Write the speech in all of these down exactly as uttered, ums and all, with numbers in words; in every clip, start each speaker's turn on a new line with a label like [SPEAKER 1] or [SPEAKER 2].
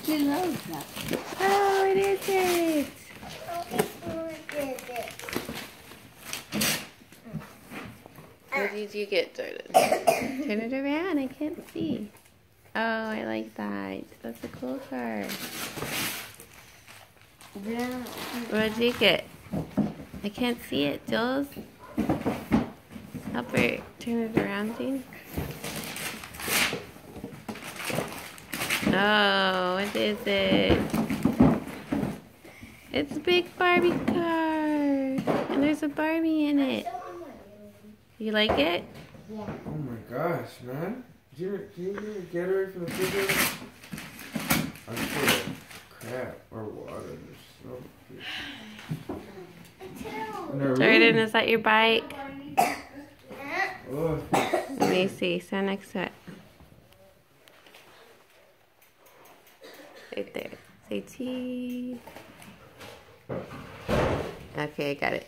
[SPEAKER 1] She loves that.
[SPEAKER 2] Oh, what is it? What did you get, Jordan? Turn it around. I can't see. Oh, I like that. That's a cool car.
[SPEAKER 1] Yeah.
[SPEAKER 2] What did you get? I can't see it, Jules. Help her turn it around, Jean. Oh, what is it? It's a big Barbie car. And there's a Barbie in it. You like it?
[SPEAKER 1] Yeah.
[SPEAKER 3] Oh my gosh, man. Did you, did you get a Gatorade from the refrigerator? I'm full of crap or water. They're so
[SPEAKER 2] Jordan, is that your bike?
[SPEAKER 3] Oh.
[SPEAKER 2] Let me see. Stand next to it. Right there. Say cheese. Okay, I got it.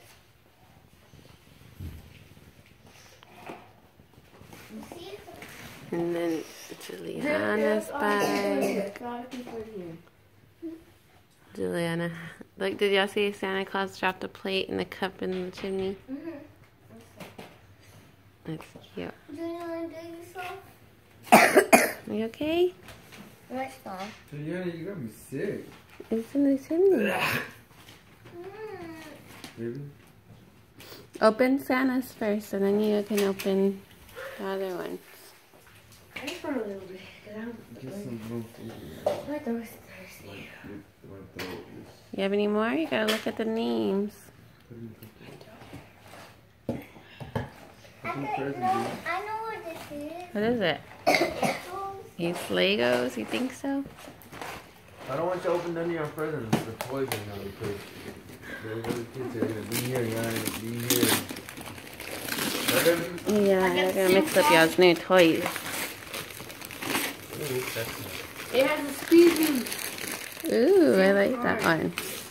[SPEAKER 2] And then Juliana's bike. Juliana. Look, did y'all see Santa Claus dropped a plate and a cup in the chimney?
[SPEAKER 4] Mm-hmm.
[SPEAKER 2] That's cute.
[SPEAKER 4] Do you want to do yourself?
[SPEAKER 2] Are you okay?
[SPEAKER 4] What's that?
[SPEAKER 3] Juliana, you got me sick.
[SPEAKER 2] It's in the chimney.
[SPEAKER 3] Baby?
[SPEAKER 2] Open Santa's first, and then you can open the other one.
[SPEAKER 4] I just want a little bit.
[SPEAKER 3] Get some more food.
[SPEAKER 4] My throat is thirsty.
[SPEAKER 2] You have any more? You gotta look at the names.
[SPEAKER 4] I, could, no, I know what this is.
[SPEAKER 2] What is it? These Legos? You think so?
[SPEAKER 3] I don't want you to open none of your presents for toys right now because the other kids are gonna be here, you're gonna be here.
[SPEAKER 2] Yeah, they're gonna mix up y'all's new toys.
[SPEAKER 1] It has a speaking.
[SPEAKER 2] Ooh, I like that one.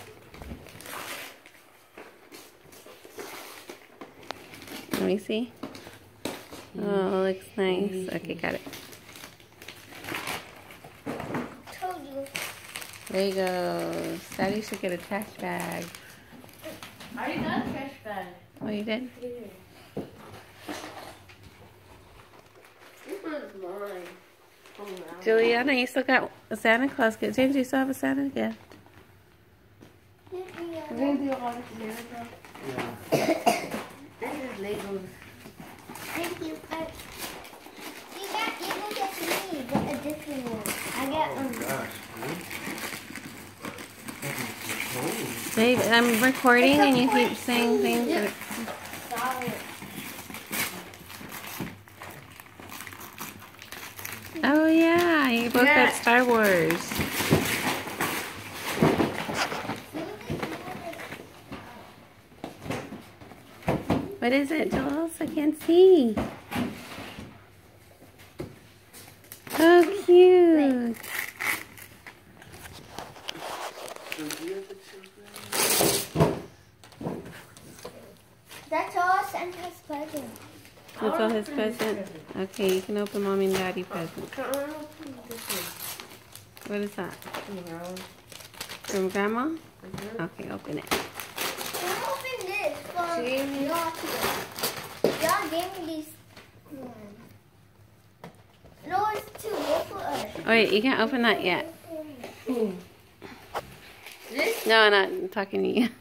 [SPEAKER 2] Let me see. Oh, looks nice. Okay, got it.
[SPEAKER 4] Told you.
[SPEAKER 2] Legos. Daddy should get a trash bag.
[SPEAKER 1] I already got a trash bag.
[SPEAKER 2] Oh, you did?
[SPEAKER 1] This one's mine. Oh, wow.
[SPEAKER 2] Juliana, you still got a Santa Claus gift. James, you still have a Santa gift.
[SPEAKER 1] We're going to do a lot of together, though.
[SPEAKER 3] Yeah.
[SPEAKER 1] This is Legos.
[SPEAKER 4] Thank you. I, you got, you don't get to me, but a different one. I got
[SPEAKER 3] Oh
[SPEAKER 4] um.
[SPEAKER 3] gosh, dude.
[SPEAKER 2] Babe, I'm recording and you keep saying things that
[SPEAKER 4] Solid.
[SPEAKER 2] Oh yeah, you both
[SPEAKER 1] Yeah.
[SPEAKER 2] got Star Wars. What is it, Jules? I can't see. Oh, cute.
[SPEAKER 4] That's all Santa's present.
[SPEAKER 2] That's all his present? Okay, you can open Mommy and Daddy present. What is that? From Grandma? Okay, open it.
[SPEAKER 4] Don't open this. From y'all two. Y'all gave me these ones. No, it's too big for us.
[SPEAKER 2] Oh, wait, you can't open that yet.
[SPEAKER 1] This?
[SPEAKER 2] No, I'm not talking to you.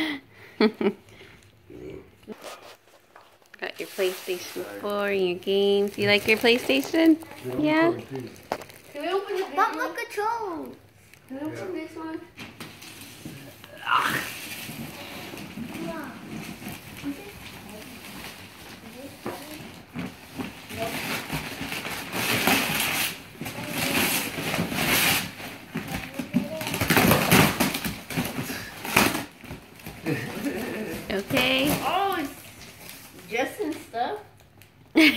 [SPEAKER 2] Got your PlayStation four and your games. You like your PlayStation? Yeah?
[SPEAKER 1] Can we open the big
[SPEAKER 4] But
[SPEAKER 1] one?
[SPEAKER 4] look control.
[SPEAKER 1] Can we open this one?
[SPEAKER 2] Okay.
[SPEAKER 1] Oh, it's Justin stuff.
[SPEAKER 3] He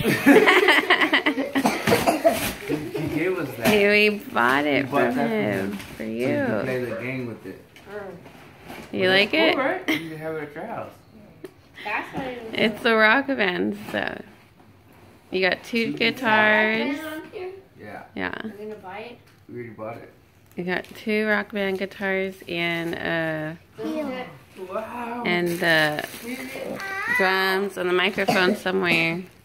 [SPEAKER 3] gave us that.
[SPEAKER 2] Hey, we bought it
[SPEAKER 3] We bought
[SPEAKER 2] from
[SPEAKER 3] that from
[SPEAKER 2] him
[SPEAKER 3] him.
[SPEAKER 2] for
[SPEAKER 3] So you can
[SPEAKER 2] you.
[SPEAKER 3] play the game with it.
[SPEAKER 2] You like it?
[SPEAKER 1] Alright.
[SPEAKER 3] You can have it at your house.
[SPEAKER 1] That's what it was.
[SPEAKER 2] It's the Rock Band, so. You got two guitars.
[SPEAKER 1] on here?
[SPEAKER 3] Yeah,
[SPEAKER 2] Yeah.
[SPEAKER 1] I'm gonna buy it.
[SPEAKER 3] we already bought it.
[SPEAKER 2] We got two Rock Band guitars and uh
[SPEAKER 3] Wow.
[SPEAKER 2] and the drums and the microphone somewhere.